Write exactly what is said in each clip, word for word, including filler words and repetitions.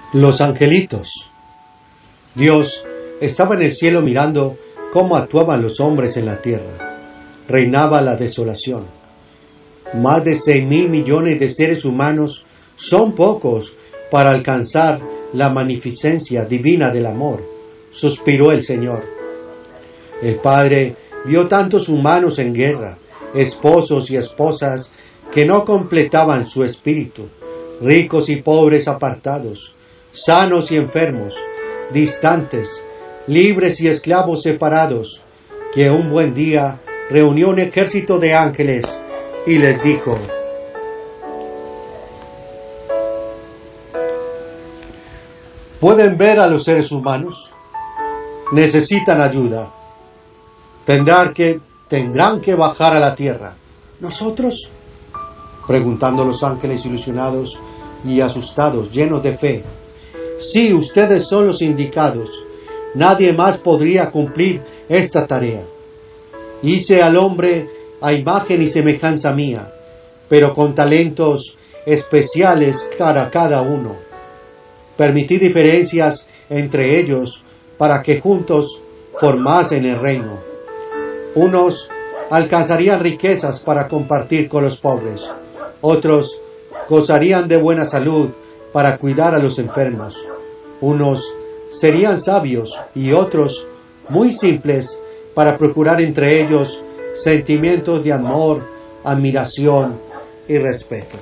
Los angelitos. Dios estaba en el cielo mirando cómo actuaban los hombres en la tierra. Reinaba la desolación. Más de seis mil millones de seres humanos son pocos para alcanzar la magnificencia divina del amor, suspiró el Señor. El Padre vio tantos humanos en guerra, esposos y esposas que no completaban su espíritu, ricos y pobres apartados, sanos y enfermos, distantes, libres y esclavos separados, que un buen día reunió un ejército de ángeles y les dijo: ¿pueden ver a los seres humanos? Necesitan ayuda. Tendrán que, tendrán que bajar a la tierra. ¿Nosotros? Preguntando los ángeles ilusionados y asustados, llenos de fe. Sí, ustedes son los indicados. Nadie más podría cumplir esta tarea. Hice al hombre a imagen y semejanza mía, pero con talentos especiales para cada uno. Permití diferencias entre ellos para que juntos formasen el reino. Unos alcanzarían riquezas para compartir con los pobres. Otros gozarían de buena salud para cuidar a los enfermos. Unos serían sabios y otros muy simples para procurar entre ellos sentimientos de amor, admiración y respeto.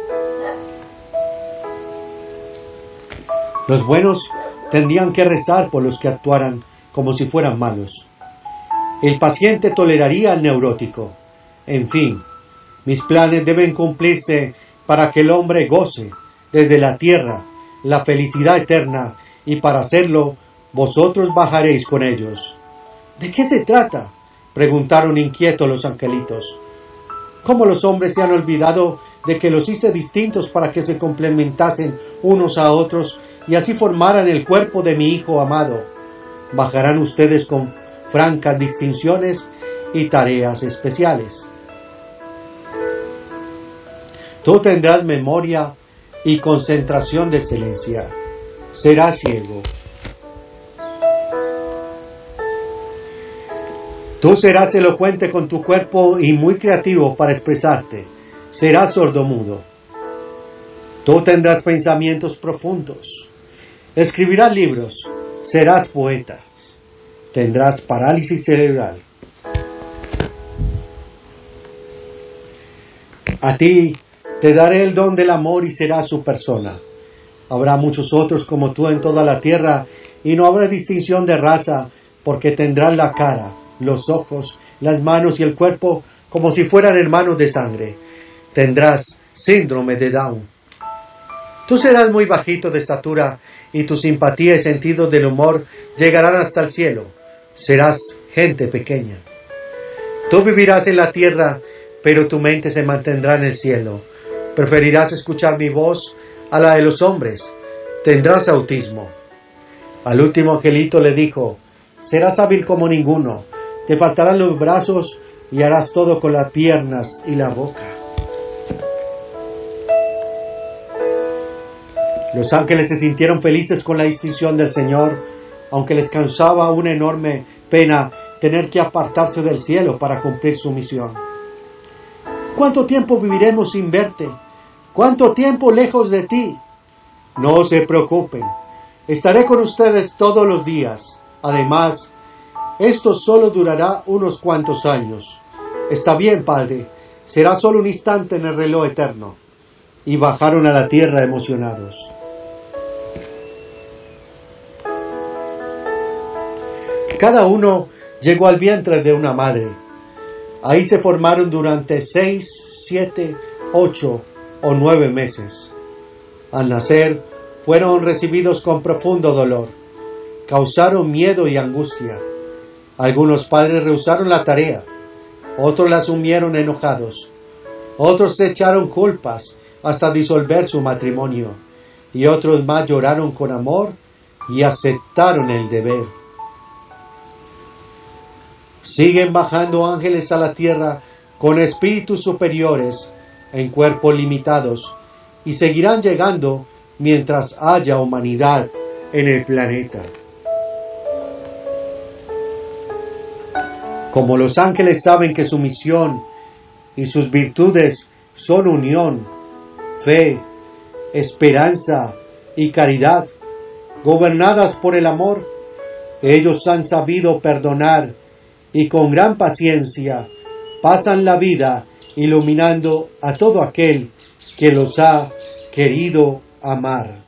Los buenos tendrían que rezar por los que actuaran como si fueran malos. El paciente toleraría al neurótico. En fin, mis planes deben cumplirse para que el hombre goce desde la tierra la felicidad eterna, y para hacerlo vosotros bajaréis con ellos. ¿De qué se trata?, preguntaron inquietos los angelitos. ¿Cómo los hombres se han olvidado de que los hice distintos para que se complementasen unos a otros y así formaran el cuerpo de mi Hijo amado? Bajarán ustedes con francas distinciones y tareas especiales. Tú tendrás memoria y concentración de excelencia. Serás ciego. Tú serás elocuente con tu cuerpo y muy creativo para expresarte. Serás sordomudo. Tú tendrás pensamientos profundos. Escribirás libros. Serás poeta. Tendrás parálisis cerebral. A ti te daré el don del amor y serás su persona. Habrá muchos otros como tú en toda la tierra y no habrá distinción de raza, porque tendrán la cara, los ojos, las manos y el cuerpo como si fueran hermanos de sangre. Tendrás síndrome de Down. Tú serás muy bajito de estatura y tu simpatía y sentido del humor llegarán hasta el cielo. Serás gente pequeña. Tú vivirás en la tierra, pero tu mente se mantendrá en el cielo. Preferirás escuchar mi voz a la de los hombres. Tendrás autismo. Al último angelito le dijo: serás hábil como ninguno. Te faltarán los brazos y harás todo con las piernas y la boca. Los ángeles se sintieron felices con la distinción del Señor, aunque les causaba una enorme pena tener que apartarse del cielo para cumplir su misión. ¿Cuánto tiempo viviremos sin verte? ¿Cuánto tiempo lejos de ti? No se preocupen, estaré con ustedes todos los días. Además, esto solo durará unos cuantos años. Está bien, Padre, será solo un instante en el reloj eterno. Y bajaron a la tierra emocionados. Cada uno llegó al vientre de una madre. Ahí se formaron durante seis, siete, ocho o nueve meses. Al nacer, fueron recibidos con profundo dolor. Causaron miedo y angustia. Algunos padres rehusaron la tarea. Otros la asumieron enojados. Otros se echaron culpas hasta disolver su matrimonio. Y otros más lloraron con amor y aceptaron el deber. Siguen bajando ángeles a la tierra con espíritus superiores en cuerpos limitados y seguirán llegando mientras haya humanidad en el planeta. Como los ángeles saben que su misión y sus virtudes son unión, fe, esperanza y caridad, gobernadas por el amor, ellos han sabido perdonar y con gran paciencia pasan la vida iluminando a todo aquel que los ha querido amar.